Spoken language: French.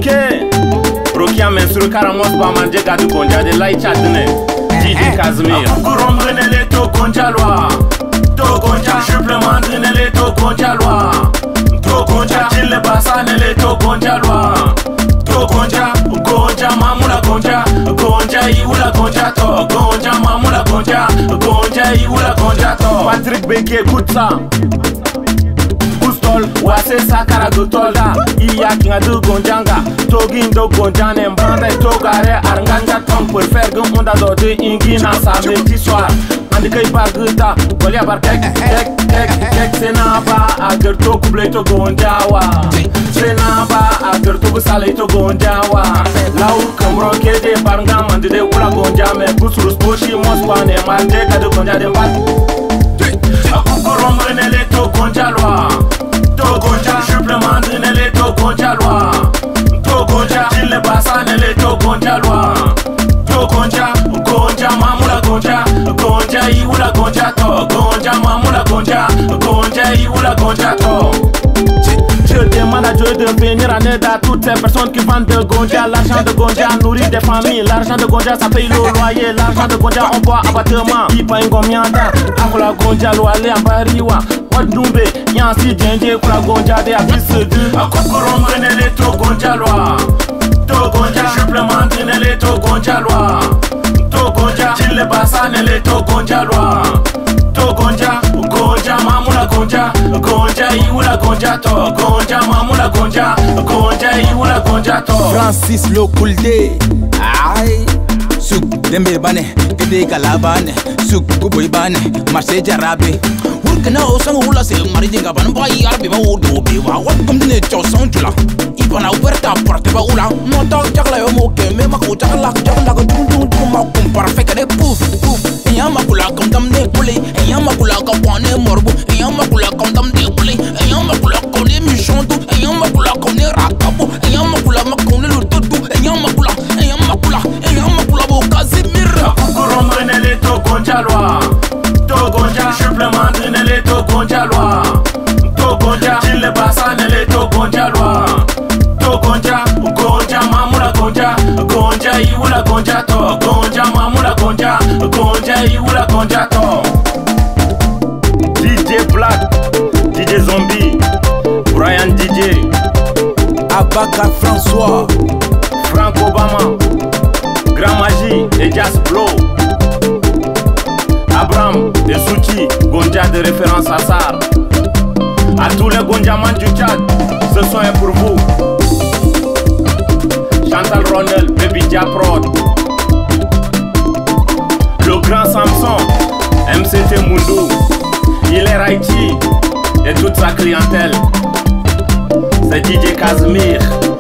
Ok, Rokia mensuru karamos ba manje gadu gonja de lai chatne. DJ Casimir. Kukurom grenele to gonja loi. To gonja supplement grenele to gonja loi. To gonja chille basa nele to gonja loi. To gonja gonja mamula gonja gonja iula gonja to gonja mamula gonja gonja iula gonja to. Patrick Beke écoute ça. Wase sakara gutolda iya kinga du gonjanga togin do gonjane mbanda togare arnganja tom pour faire gum onda do de ingina samedi petit soir andi kay baguta golia bar kek senaba agar to kuble to gonjawa senaba agar to sale to gonjawa lau kamro kede barngam andi de ula gonjame busurus poshi mospane mande kadu gonjade mbat akukorom renele to gonjalwa to gonja supplement nele to gonja loi. To gonja chille basa nele to gonja loi. To gonja gonja mamula gonja gonja iula gonja to gonja mamula gonja gonja iula gonja to. Je demande à Dieu de venir en aide à toutes ces personnes qui vendent de gonja. L'argent de gonja nourrit des familles. L'argent de gonja ça paye le loyer. L'argent de gonja on boit abattement. Ipa ingomianda akula gonja loale ambariwa. Wadumbe yansi jenje kula gonja de abisse du. Akukurom renele to gonja loi. To gonja supplement renele to gonja loi. To gonja chille basa nele to gonja loi. To gonja gonja mamula gonja gonja iula gonja to gonja mamula gonja gonja iula gonja to. Francis Lokulde ay suk dembe bane kede kalabane suk kuboy bane marché jarabe urkana osang hula se mari jinga ban ba yar be ma wodo be wa wat kom dine choson jula ibana uberta porte ba ula mo to chakla yo mo ke me ma ko chakla ko dum ma kum perfect de pouf yama kula kom dam de puli yama kula ka pone morbu yama kula kom dam de puli yama kula ko de michontu yama kula ko ne rakabu yama kula ma ko ne lututu yama kula bo Casimir. Akukurom renele to gonja loi. To gonja supplement renele to gonja loi. To gonja chille basa nele to gonja loi. To gonja gonja mamula gonja gonja iula gonja to gonja mamula gonja gonja iula gonja to. DJ Black, DJ Zombie, Brian DJ, Abaka François, Frank Obama, Grand Magie et Jazz Blow, Abraham et Souchi, Gonja de référence à Sar. À tous les Gonjamans du Tchad, ce son est pour vous. Chantal Ronel, Baby Diaprod, le grand Samson, MCT Mundo, Hilaire Haïti et toute sa clientèle. C'est DJ Casimir.